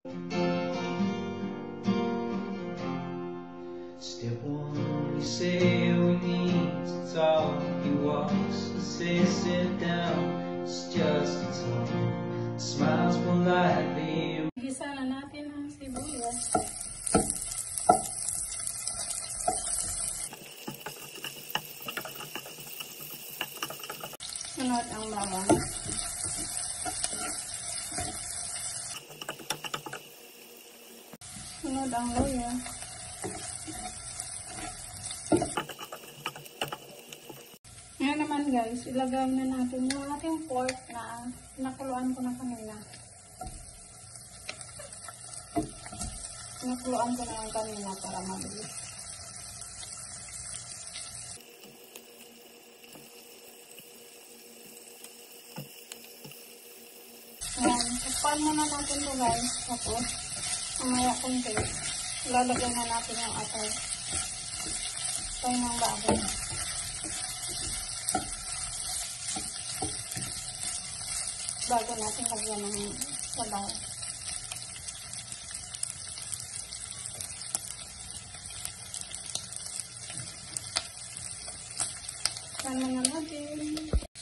Step one, you say we need to talk. He walks, you say sit down. It's just a talk. Smiles politely. Gisa na natin ang sibuyas. Sunod ang bawang. Sunod ang luya. Ngayon naman guys, ilagay na natin yung ating pork na nakuluan ko na kanina. Nakuluan ko na kanina para mabilis. Ayan, takpan muna natin ito guys. Tapos, mamaya kunti, ilalagay na natin yung atay. Atay ng baboy. Bago natin lagyan ng sabaw. Sama na natin.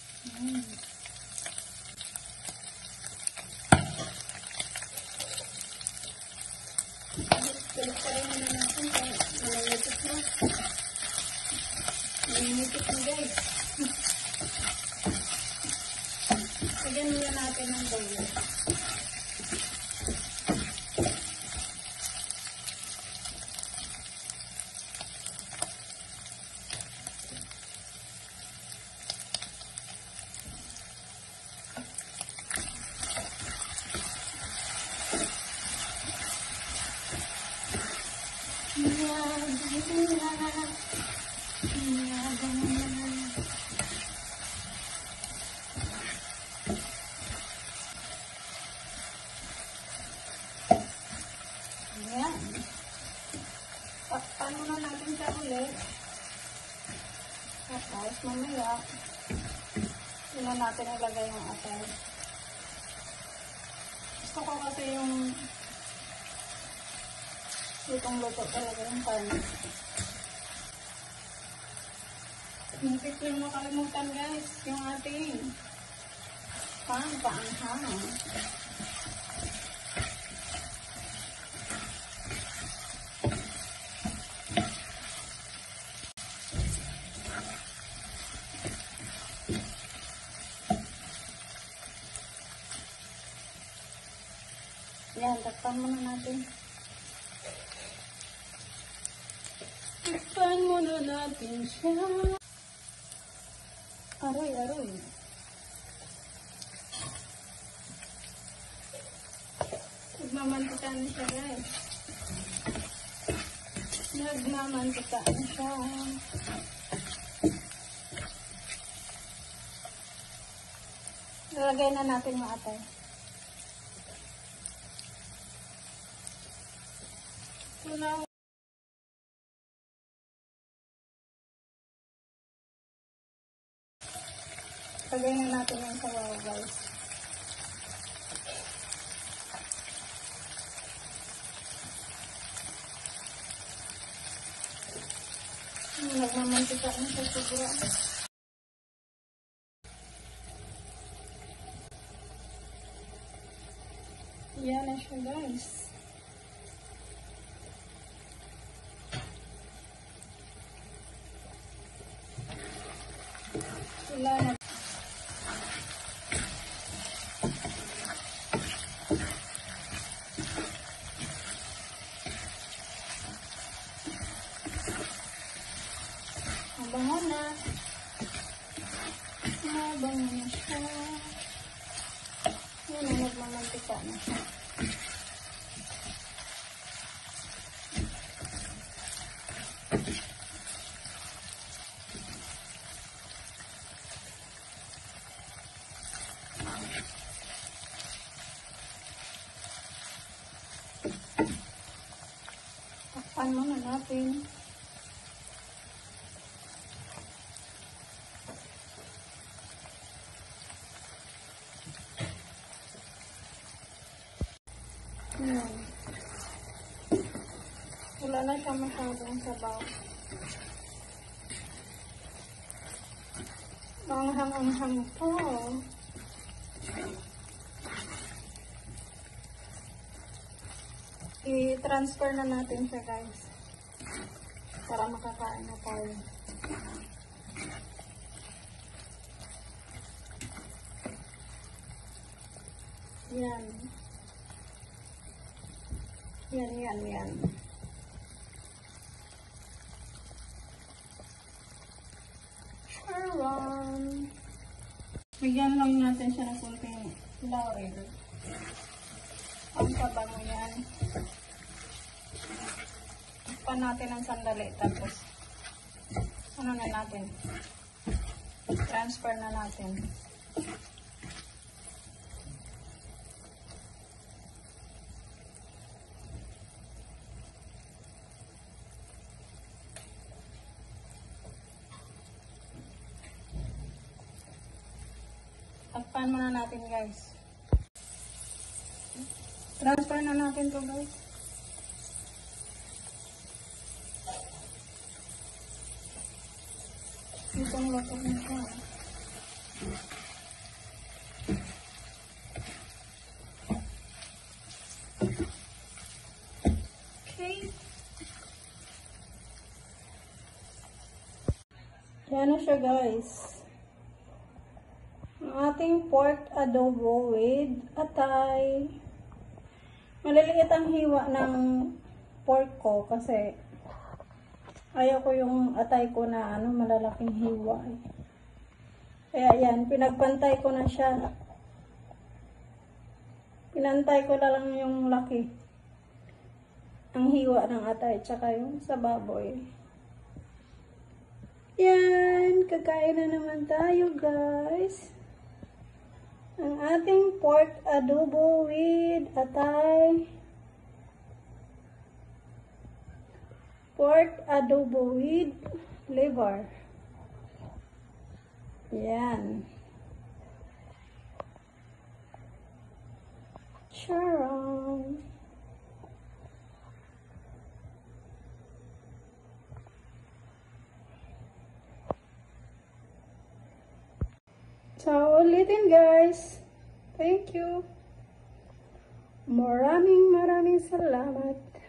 Balik-balik na natin kaya malalagot na. Malalagot na guys. Lagyan muna natin ng bulo. Ayan. Pakpan muna natin siya ulit. Tapos mamaya, yun na natin ilagay yung atay. Gusto ko kasi yung lutong-luto talaga yung karne. Hindi ko yung makalimutan guys, yung ating pang-paanghang. Yan, takpan muna natin. Takpan muna natin siya. Aroy, aroy. Nagmamantika na siya guys. Nagmamantika na siya. Lalagay na natin yung atay. Lagay na natin yung sabaw guys. Nagmamantika na siya siguro. Yan na siya guys. Wala na. Mabango na. Mabango na siya. Yan na, nagmamantika na siya. Takpan muna natin. Yan. Wala na siya masyadong sabaw. Manghang-anghang to. I-transfer na natin siya, guys. Para makakain na tayo. Yan. Yan. Charon. Bigyan lang natin siya ng kunting laurel. Ang pabango yan. Pan natin ng sandali. Tapos, ano na natin? Transfer na natin. Takpan muna natin, guys. Transfer na natin to, guys. Itong lotok na siya. Okay. Yan na siya, guys. Ang ating pork adobo with atay. Maliliit ang hiwa ng pork ko kasi ayaw ko yung atay ko na malalaking hiwa. Kaya yan, pinagpantay ko na siya. Pinantay ko na lang yung laki. Ang hiwa ng atay, tsaka yung sa baboy. Yan, kakain na naman tayo, guys. Ang ating pork adobo with atay. Pork adobo with liver. Yan. Charon. So, ulitin, guys. Thank you. Maraming salamat.